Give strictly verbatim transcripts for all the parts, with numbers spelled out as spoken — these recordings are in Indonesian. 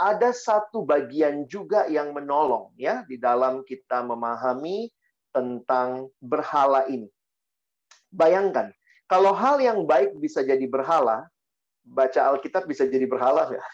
ada satu bagian juga yang menolong ya di dalam kita memahami tentang berhala ini. Bayangkan, kalau hal yang baik bisa jadi berhala, baca Alkitab bisa jadi berhala ya.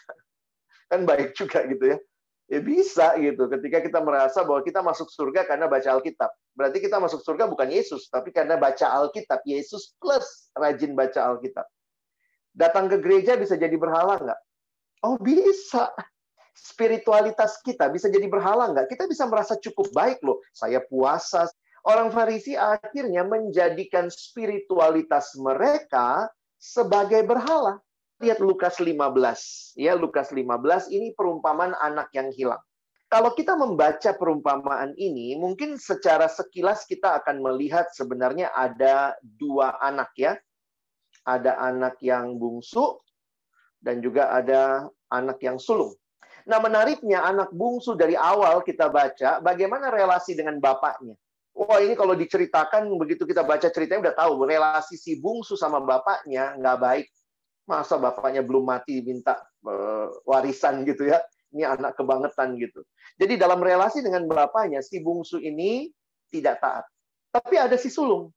Kan baik juga gitu ya. Ya bisa gitu. Ketika kita merasa bahwa kita masuk surga karena baca Alkitab. Berarti kita masuk surga bukan Yesus, tapi karena baca Alkitab. Yesus plus rajin baca Alkitab. Datang ke gereja bisa jadi berhala nggak? Oh bisa. Spiritualitas kita bisa jadi berhala nggak? Kita bisa merasa cukup baik loh. Saya puasa. Orang Farisi akhirnya menjadikan spiritualitas mereka sebagai berhala. Lihat Lukas lima belas. Ya, Lukas lima belas ini perumpamaan anak yang hilang. Kalau kita membaca perumpamaan ini, mungkin secara sekilas kita akan melihat sebenarnya ada dua anak ya. Ada anak yang bungsu dan juga ada anak yang sulung. Nah, menariknya anak bungsu dari awal kita baca, bagaimana relasi dengan bapaknya. Wah, ini kalau diceritakan, begitu kita baca ceritanya udah tahu, relasi si bungsu sama bapaknya nggak baik. Masa bapaknya belum mati minta uh, warisan gitu ya. Ini anak kebangetan gitu. Jadi dalam relasi dengan bapaknya, si bungsu ini tidak taat. Tapi ada si sulung.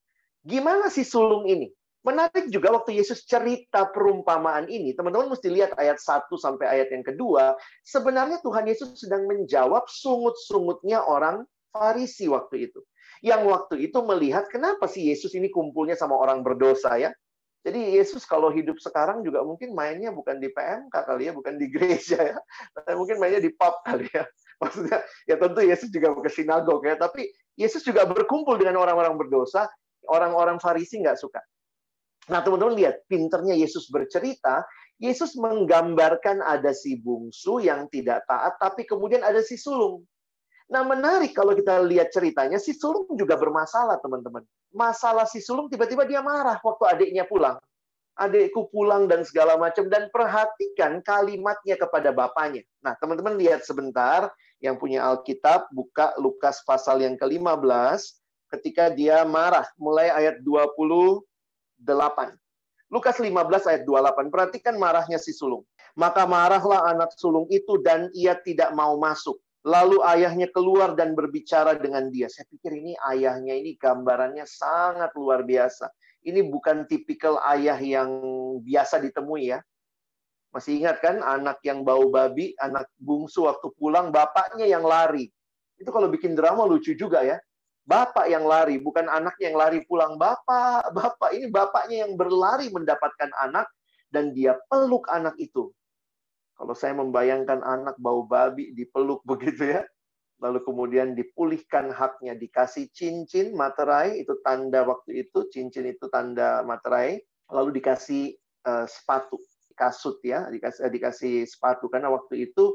Gimana si sulung ini? Menarik juga waktu Yesus cerita perumpamaan ini, teman-teman mesti lihat ayat satu sampai ayat yang kedua, sebenarnya Tuhan Yesus sedang menjawab sungut-sungutnya orang Farisi waktu itu. Yang waktu itu melihat kenapa sih Yesus ini kumpulnya sama orang berdosa ya. Jadi Yesus kalau hidup sekarang juga mungkin mainnya bukan di P M K kali ya, bukan di gereja ya. Mungkin mainnya di pub kali ya. Maksudnya ya tentu Yesus juga ke sinagog ya, tapi Yesus juga berkumpul dengan orang-orang berdosa, orang-orang Farisi nggak suka. Nah, teman-teman lihat, pinternya Yesus bercerita, Yesus menggambarkan ada si bungsu yang tidak taat, tapi kemudian ada si sulung. Nah, menarik kalau kita lihat ceritanya, si sulung juga bermasalah, teman-teman. Masalah si sulung, tiba-tiba dia marah waktu adiknya pulang. Adikku pulang dan segala macam, dan perhatikan kalimatnya kepada bapaknya. Nah, teman-teman lihat sebentar, yang punya Alkitab, buka Lukas pasal yang ke lima belas, ketika dia marah, mulai ayat dua puluh delapan. Lukas lima belas ayat dua puluh delapan. Perhatikan marahnya si sulung. Maka marahlah anak sulung itu dan ia tidak mau masuk. Lalu ayahnya keluar dan berbicara dengan dia. Saya pikir ini ayahnya ini gambarannya sangat luar biasa. Ini bukan tipikal ayah yang biasa ditemui ya. Masih ingat kan anak yang bau babi, anak bungsu waktu pulang, bapaknya yang lari. Itu kalau bikin drama lucu juga ya. Bapak yang lari, bukan anak yang lari pulang. Bapak, bapak, ini bapaknya yang berlari mendapatkan anak, dan dia peluk anak itu. Kalau saya membayangkan anak bau babi dipeluk begitu ya, lalu kemudian dipulihkan haknya, dikasih cincin materai, itu tanda waktu itu, cincin itu tanda materai, lalu dikasih uh, sepatu, kasut ya, dikasih, dikasih sepatu, karena waktu itu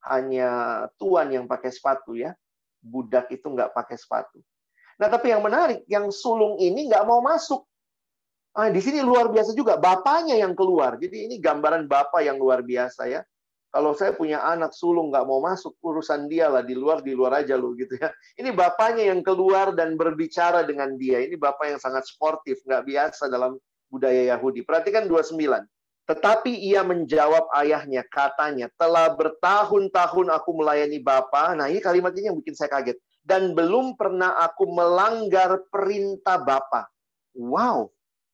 hanya tuan yang pakai sepatu ya, budak itu nggak pakai sepatu. Nah, tapi yang menarik, yang sulung ini nggak mau masuk. Ah, di sini luar biasa juga, bapaknya yang keluar. Jadi ini gambaran bapak yang luar biasa ya. Kalau saya punya anak sulung nggak mau masuk, urusan dia lah, di luar, di luar aja loh gitu ya. Ini bapaknya yang keluar dan berbicara dengan dia. Ini bapak yang sangat sportif, nggak biasa dalam budaya Yahudi. Perhatikan dua puluh sembilan. Tetapi ia menjawab ayahnya, katanya, telah bertahun-tahun aku melayani Bapa. Nah, ini kalimatnya yang bikin saya kaget. Dan belum pernah aku melanggar perintah Bapa. Wow.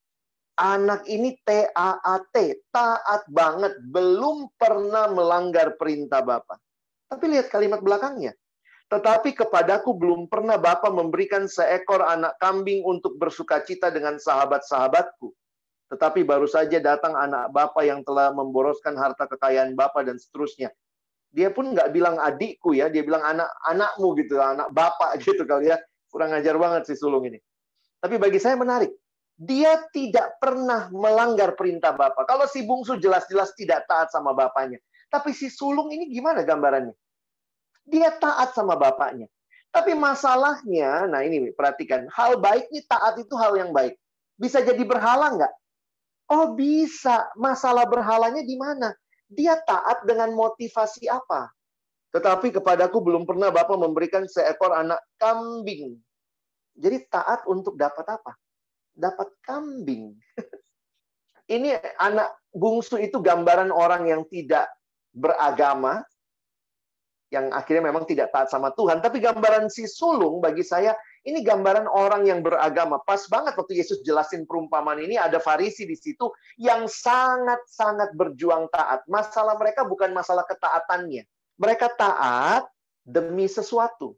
Anak ini T A A T, taat banget. Belum pernah melanggar perintah Bapa. Tapi lihat kalimat belakangnya. Tetapi kepadaku belum pernah Bapa memberikan seekor anak kambing untuk bersukacita dengan sahabat-sahabatku. Tetapi baru saja datang anak Bapa yang telah memboroskan harta kekayaan Bapa dan seterusnya. Dia pun nggak bilang adikku ya, dia bilang anak-anakmu gitu, anak bapak gitu kali ya. Kurang ajar banget si sulung ini. Tapi bagi saya menarik. Dia tidak pernah melanggar perintah bapak. Kalau si bungsu jelas-jelas tidak taat sama bapaknya. Tapi si sulung ini gimana gambarannya? Dia taat sama bapaknya. Tapi masalahnya, nah ini perhatikan, hal baik ini taat itu hal yang baik. Bisa jadi berhala nggak? Oh bisa. Masalah berhalanya di mana? Dia taat dengan motivasi apa? Tetapi kepadaku belum pernah Bapa memberikan seekor anak kambing. Jadi taat untuk dapat apa? Dapat kambing. Ini anak bungsu itu gambaran orang yang tidak beragama, yang akhirnya memang tidak taat sama Tuhan. Tapi gambaran si sulung bagi saya, ini gambaran orang yang beragama. Pas banget waktu Yesus jelasin perumpamaan ini, ada Farisi di situ yang sangat-sangat berjuang taat. Masalah mereka bukan masalah ketaatannya. Mereka taat demi sesuatu.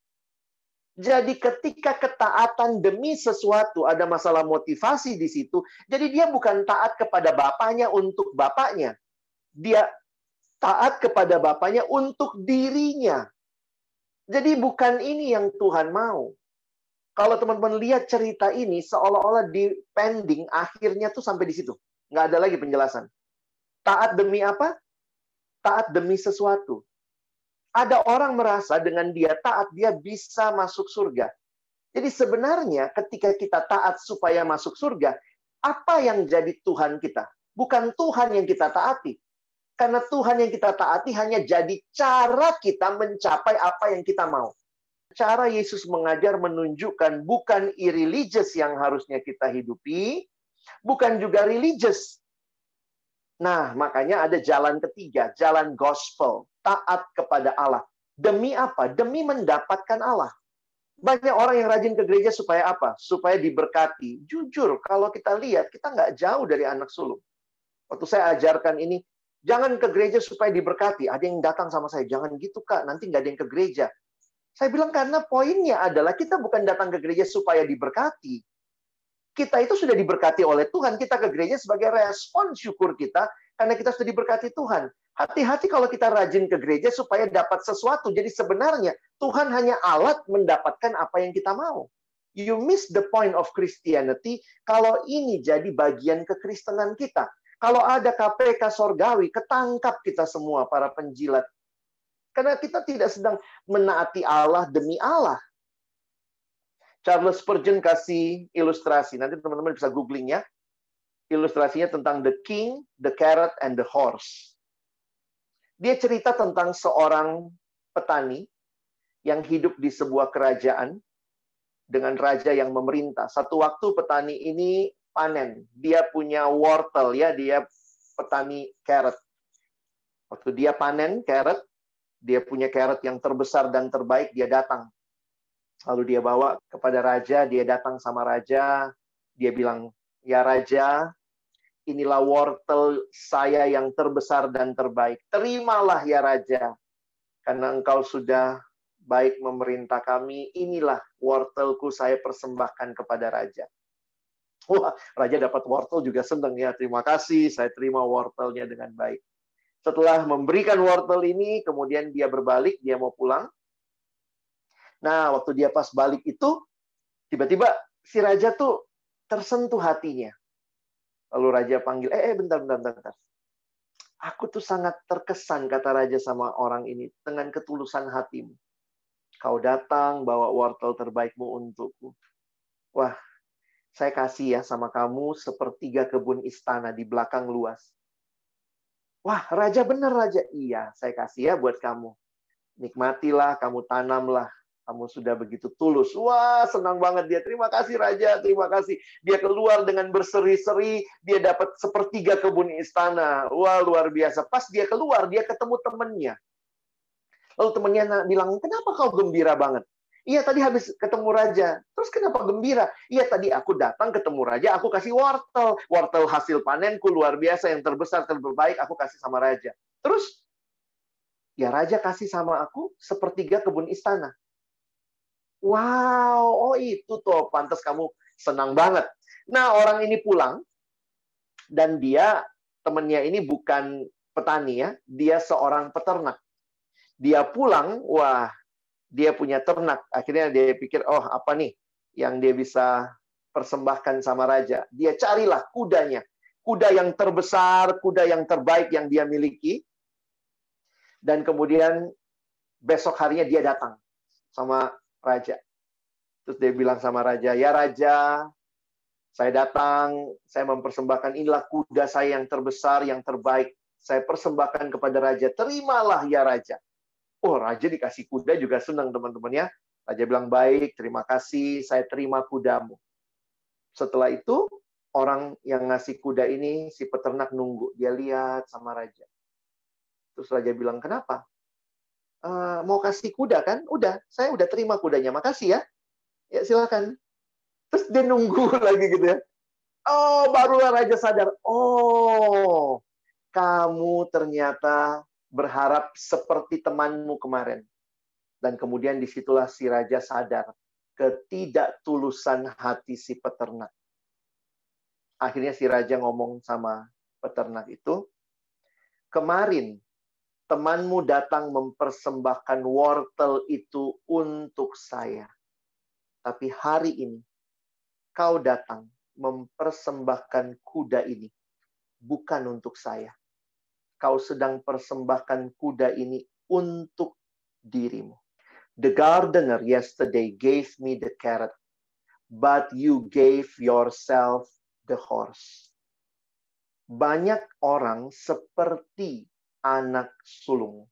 Jadi ketika ketaatan demi sesuatu, ada masalah motivasi di situ. Jadi dia bukan taat kepada bapaknya untuk bapaknya. Dia taat kepada bapaknya untuk dirinya. Jadi bukan ini yang Tuhan mau. Kalau teman-teman lihat cerita ini, seolah-olah di pending, akhirnya tuh sampai di situ. Nggak ada lagi penjelasan. Taat demi apa? Taat demi sesuatu. Ada orang merasa dengan dia taat, dia bisa masuk surga. Jadi sebenarnya ketika kita taat supaya masuk surga, apa yang jadi Tuhan kita? Bukan Tuhan yang kita taati. Karena Tuhan yang kita taati hanya jadi cara kita mencapai apa yang kita mau. Cara Yesus mengajar menunjukkan bukan irreligious yang harusnya kita hidupi, bukan juga religious. Nah, makanya ada jalan ketiga, jalan gospel, taat kepada Allah. Demi apa? Demi mendapatkan Allah. Banyak orang yang rajin ke gereja supaya apa? Supaya diberkati. Jujur, kalau kita lihat, kita nggak jauh dari anak sulung. Waktu saya ajarkan ini, jangan ke gereja supaya diberkati. Ada yang datang sama saya, jangan gitu Kak, nanti nggak ada yang ke gereja. Saya bilang karena poinnya adalah kita bukan datang ke gereja supaya diberkati. Kita itu sudah diberkati oleh Tuhan. Kita ke gereja sebagai respon syukur kita karena kita sudah diberkati Tuhan. Hati-hati kalau kita rajin ke gereja supaya dapat sesuatu. Jadi sebenarnya Tuhan hanya alat mendapatkan apa yang kita mau. You miss the point of Christianity kalau ini jadi bagian kekristenan kita. Kalau ada K P K sorgawi, ketangkap kita semua para penjilat. Karena kita tidak sedang menaati Allah demi Allah. Charles Spurgeon kasih ilustrasi. Nanti teman-teman bisa googling ya. Ilustrasinya tentang the king, the carrot, and the horse. Dia cerita tentang seorang petani yang hidup di sebuah kerajaan dengan raja yang memerintah. Satu waktu petani ini panen. Dia punya wortel ya, dia petani carrot. Waktu dia panen carrot, dia punya carrot yang terbesar dan terbaik, dia datang. Lalu dia bawa kepada raja, dia datang sama raja, dia bilang, ya raja, inilah wortel saya yang terbesar dan terbaik. Terimalah ya raja, karena engkau sudah baik memerintah kami, inilah wortelku saya persembahkan kepada raja. Wah, raja dapat wortel juga senang ya, terima kasih, saya terima wortelnya dengan baik. Setelah memberikan wortel ini, kemudian dia berbalik, dia mau pulang. Nah, waktu dia pas balik itu, tiba-tiba si raja tuh tersentuh hatinya. Lalu raja panggil, eh, eh bentar, bentar, bentar. Aku tuh sangat terkesan, kata raja sama orang ini, dengan ketulusan hatimu. Kau datang, bawa wortel terbaikmu untukku. Wah, saya kasih ya sama kamu sepertiga kebun istana di belakang luas. Wah, raja bener, raja. Iya, saya kasih ya buat kamu. Nikmatilah, kamu tanamlah. Kamu sudah begitu tulus. Wah, senang banget dia. Terima kasih Raja, terima kasih. Dia keluar dengan berseri-seri, dia dapat sepertiga kebun istana. Wah, luar biasa. Pas dia keluar, dia ketemu temannya. Lalu temannya bilang, kenapa kau gembira banget? Iya, tadi habis ketemu Raja. Terus kenapa gembira? Iya, tadi aku datang ketemu Raja, aku kasih wortel. Wortel hasil panenku luar biasa, yang terbesar, terbaik, aku kasih sama Raja. Terus, ya Raja kasih sama aku sepertiga kebun istana. Wow, oh itu tuh, pantas kamu senang banget. Nah, orang ini pulang, dan dia, temennya ini bukan petani ya, dia seorang peternak. Dia pulang, wah, dia punya ternak. Akhirnya dia pikir, oh apa nih yang dia bisa persembahkan sama raja. Dia carilah kudanya. Kuda yang terbesar, kuda yang terbaik yang dia miliki. Dan kemudian besok harinya dia datang sama raja. Terus dia bilang sama raja, ya raja, saya datang, saya mempersembahkan inilah kuda saya yang terbesar, yang terbaik. Saya persembahkan kepada raja, terimalah ya raja. Oh, raja dikasih kuda juga senang teman-teman ya. Raja bilang, baik, terima kasih, saya terima kudamu. Setelah itu, orang yang ngasih kuda ini, si peternak nunggu. Dia lihat sama raja. Terus raja bilang, kenapa? E, mau kasih kuda kan? Udah, saya udah terima kudanya. Makasih ya. Ya silakan. Terus dia nunggu lagi gitu ya. Oh, barulah raja sadar. Oh, kamu ternyata berharap seperti temanmu kemarin. Dan kemudian disitulah si raja sadar ketidaktulusan hati si peternak. Akhirnya si raja ngomong sama peternak itu, kemarin temanmu datang mempersembahkan wortel itu untuk saya. Tapi hari ini kau datang mempersembahkan kuda ini bukan untuk saya. Kau sedang persembahkan kuda ini untuk dirimu. The gardener yesterday gave me the carrot, but you gave yourself the horse. Banyak orang seperti anak sulung.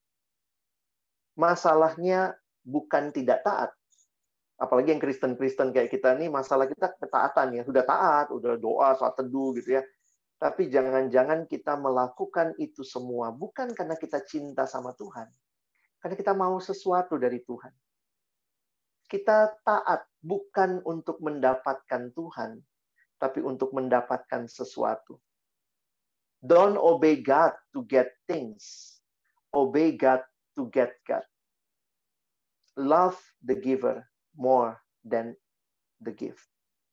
Masalahnya bukan tidak taat. Apalagi yang Kristen-Kristen kayak kita nih, masalah kita ketaatan ya. Sudah taat, udah doa, saat teduh gitu ya. Tapi jangan-jangan kita melakukan itu semua bukan karena kita cinta sama Tuhan. Karena kita mau sesuatu dari Tuhan. Kita taat bukan untuk mendapatkan Tuhan, tapi untuk mendapatkan sesuatu. Don't obey God to get things. Obey God to get God. Love the giver more than the gift.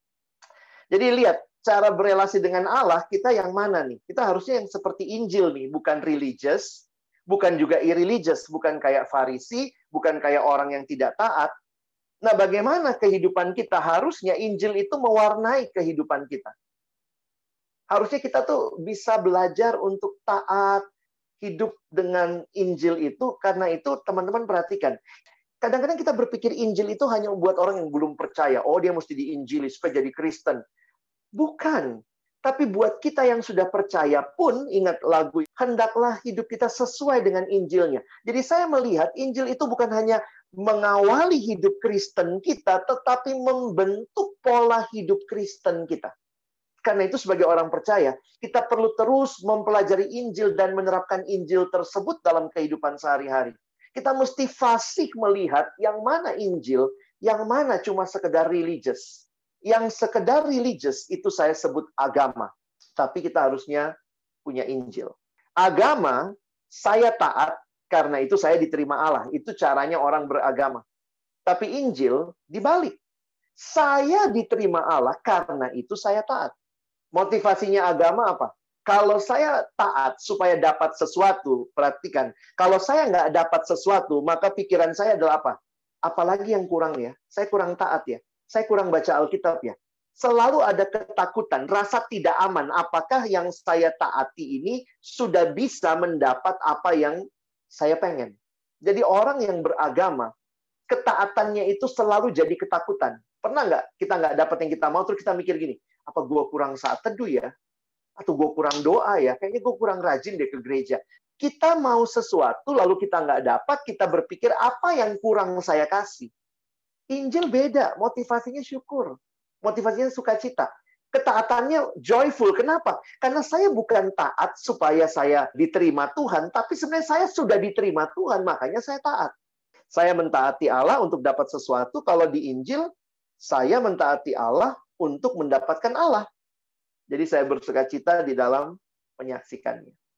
Jadi lihat, cara berelasi dengan Allah, kita yang mana nih? Kita harusnya yang seperti Injil nih, bukan religious, bukan juga irreligious, bukan kayak Farisi, bukan kayak orang yang tidak taat. Nah, bagaimana kehidupan kita? Harusnya Injil itu mewarnai kehidupan kita. Harusnya kita tuh bisa belajar untuk taat, hidup dengan Injil itu, karena itu teman-teman perhatikan. Kadang-kadang kita berpikir Injil itu hanya buat orang yang belum percaya. Oh, dia mesti diinjili supaya jadi Kristen. Bukan. Tapi buat kita yang sudah percaya pun, ingat lagu, hendaklah hidup kita sesuai dengan Injilnya. Jadi saya melihat Injil itu bukan hanya mengawali hidup Kristen kita, tetapi membentuk pola hidup Kristen kita. Karena itu sebagai orang percaya, kita perlu terus mempelajari Injil dan menerapkan Injil tersebut dalam kehidupan sehari-hari. Kita mesti fasih melihat yang mana Injil, yang mana cuma sekedar religious. Yang sekedar religious itu saya sebut agama. Tapi kita harusnya punya Injil. Agama, saya taat, karena itu saya diterima Allah. Itu caranya orang beragama. Tapi Injil dibalik. Saya diterima Allah, karena itu saya taat. Motivasinya agama apa? Kalau saya taat supaya dapat sesuatu, perhatikan. Kalau saya nggak dapat sesuatu, maka pikiran saya adalah apa? Apalagi yang kurang ya? Saya kurang taat ya? Saya kurang baca Alkitab ya? Selalu ada ketakutan, rasa tidak aman. Apakah yang saya taati ini sudah bisa mendapat apa yang saya pengen? Jadi orang yang beragama, ketaatannya itu selalu jadi ketakutan. Pernah nggak kita nggak dapat yang kita mau, terus kita mikir gini, apa gue kurang saat teduh ya? Atau gue kurang doa ya? Kayaknya gue kurang rajin deh ke gereja. Kita mau sesuatu, lalu kita nggak dapat, kita berpikir apa yang kurang saya kasih. Injil beda, motivasinya syukur. Motivasinya sukacita. Ketaatannya joyful. Kenapa? Karena saya bukan taat supaya saya diterima Tuhan, tapi sebenarnya saya sudah diterima Tuhan, makanya saya taat. Saya mentaati Allah untuk dapat sesuatu, kalau di Injil, saya mentaati Allah untuk mendapatkan Allah. Jadi saya bersukacita di dalam menyaksikannya.